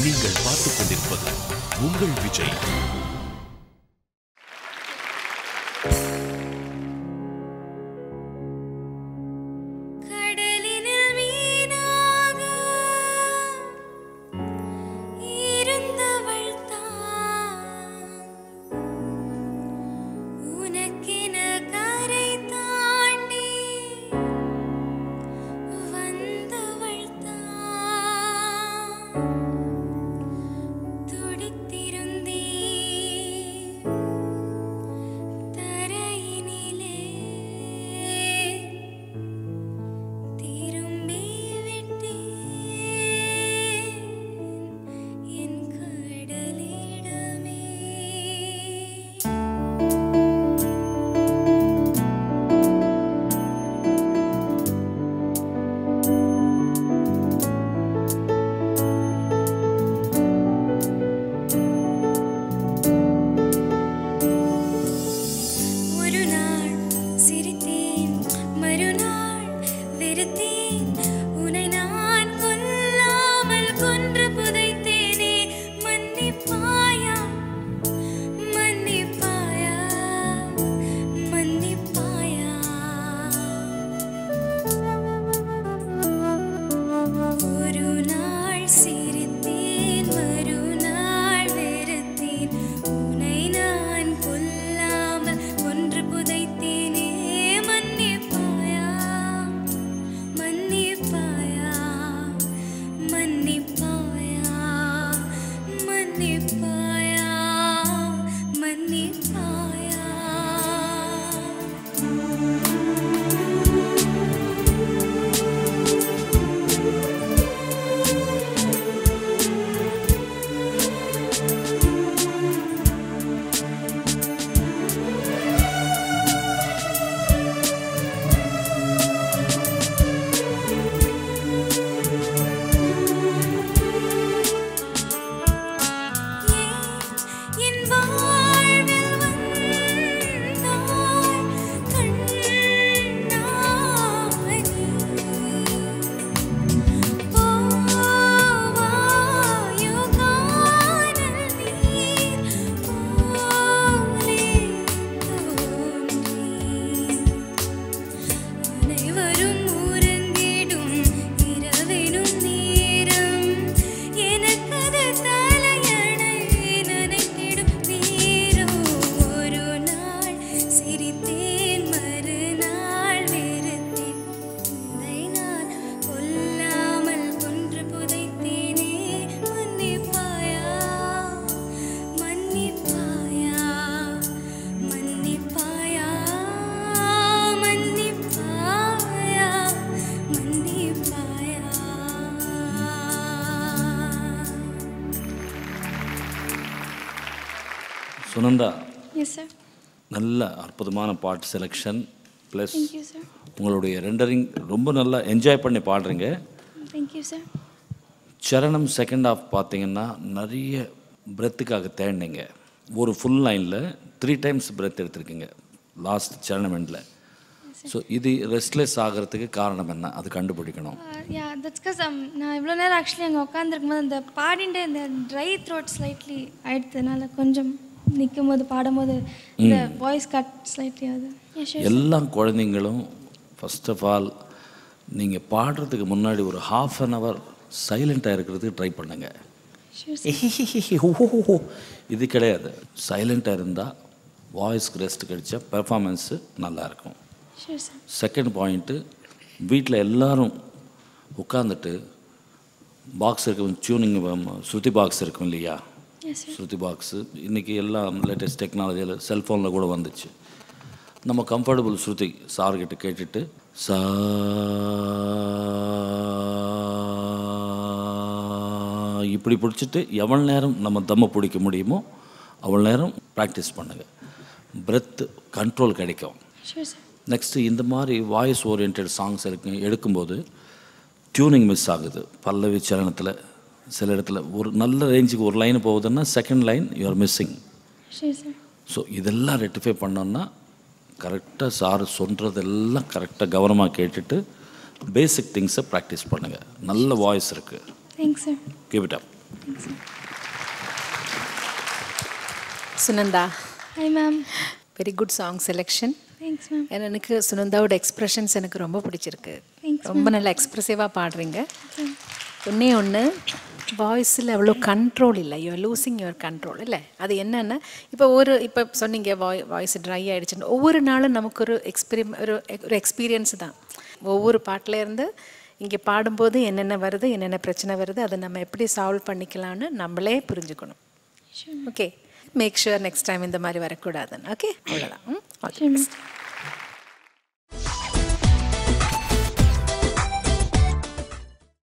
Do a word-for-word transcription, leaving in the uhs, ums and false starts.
நீங்கள் பார்த்துக் கொண்டிருப்பது உங்கள் விஜய். Sunandha. Yes, sir. நல்ல அற்புதமான பாட்டு selection plus Thank you, sir. உங்களுடைய ரெண்டரிங் ரொம்ப நல்லா என்ஜாய் பண்ணி பாடுறீங்க. Thank you, sir. சரணம் செகண்ட் ஆஃப் பார்த்தீங்கன்னா நிறைய பிரெத்துக்காக தேடினீங்க. ஒரு ஃபுல் லைனில் த்ரீ டைம்ஸ் பிரெத் எடுத்திருக்கீங்க லாஸ்ட் சரணம் எண்டில். ஸோ இது ரெஸ்ட்லெஸ் ஆகிறதுக்கு காரணம் என்ன, அது கண்டுபிடிக்கணும். யா தட்ஸ் பிகாஸ் நான் இவ்வளோ நேரம் ஆக்சுவலி அங்கே உட்காந்துருக்கும் போது அந்த பாடிட்டு இந்த ட்ரை த்ரோட் ஸ்லைட்லி ஆயிடுறதுனால கொஞ்சம் நிற்கும் போது பாடும்போது இந்த வாய்ஸ் கட் ஸ்லைட்லி ஆகுது. எல்லா குழந்தைங்களும் ஃபர்ஸ்ட் ஆஃப் ஆல் நீங்கள் பாடுறதுக்கு முன்னாடி ஒரு ஹாஃப் அன் ஹவர் சைலண்ட்டாக இருக்கிறதுக்கு ட்ரை பண்ணுங்க. இது கிடையாது, சைலண்ட்டாக இருந்தால் வாய்ஸ்க்கு ரெஸ்ட் கிடைச்சா பெர்ஃபார்மன்ஸு நல்லாயிருக்கும். செகண்ட் பாயிண்ட்டு, வீட்டில் எல்லோரும் உட்காந்துட்டு பாக்ஸ் இருக்கும், டியூனிங் ஸ்ருதி பாக்ஸ் இருக்கும் இல்லையா, ஸ்ருதி பாக்ஸு இன்றைக்கி எல்லாம் லேட்டஸ்ட் டெக்னாலஜியில் செல்ஃபோனில் கூட வந்துச்சு. நம்ம கம்ஃபர்டபுள் ஸ்ருதி சார்கிட்ட கேட்டுட்டு சா இப்படி பிடிச்சிட்டு எவ்வளோ நேரம் நம்ம தம்மை பிடிக்க முடியுமோ அவ்வளோ நேரம் ப்ராக்டிஸ் பண்ணுங்கள். பிரெத் கண்ட்ரோல் கிடைக்கும். நெக்ஸ்ட்டு இந்த மாதிரி வாய்ஸ் ஓரியன்ட் சாங்ஸ் இருக்கு எடுக்கும்போது டியூனிங் மிஸ் ஆகுது. பல்லவி சரணத்தில் சில இடத்துல ஒரு நல்ல ரேஞ்சுக்கு ஒரு லைன் போகுதுன்னா second line you are missing. So இதெல்லாம் ரெக்டிஃபை பண்ணோன்னா கரெக்டாக சார் சொல்கிறதெல்லாம் கரெக்டாக கவனமாக கேட்டுட்டு பேசிக் திங்ஸை ப்ராக்டிஸ் பண்ணுங்கள். நல்ல வாய்ஸ் இருக்குது. Thanks sir. Give it up. Sunandha. Hi ma'am. Very good song selection. Thanks ma'am. எனக்கு சுனந்தாவோட எக்ஸ்பிரஷன்ஸ் எனக்கு ரொம்ப பிடிச்சிருக்கு. Thanks, ரொம்ப நல்ல எக்ஸ்பிரசிவாக பாடுறீங்க. ஒன்றே ஒன்று வாய்ஸில் அவ்வளோ கண்ட்ரோல் இல்லை. யூஆர் லூசிங் யுவர் கண்ட்ரோல் இல்லை. அது என்னென்னா இப்போ ஒரு இப்போ சொன்னீங்க வாய் வாய்ஸ் ட்ரை ஆகிடுச்சுன்னு. ஒவ்வொரு நாளும் நமக்கு ஒரு எக்ஸ்பீரியம் ஒரு ஒரு எக்ஸ்பீரியன்ஸ் தான். ஒவ்வொரு பாட்டிலேருந்து இங்கே பாடும்போது என்னென்ன வருது, என்னென்ன பிரச்சனை வருது, அதை நம்ம எப்படி சால்வ் பண்ணிக்கலான்னு நம்மளே புரிஞ்சுக்கணும். Okay, make sure next time இந்த மாதிரி வரக்கூடாதுன்னு. ஓகே, அவ்வளோதான். ஓகே.